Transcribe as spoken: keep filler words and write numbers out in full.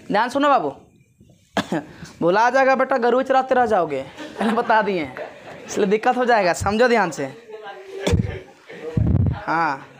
ध्यान सुनो बाबू। भुला जाएगा बेटा, गरुड़ चराते रह जाओगे, पहले बता दिए, इसलिए दिक्कत हो जाएगा, समझो ध्यान से। हाँ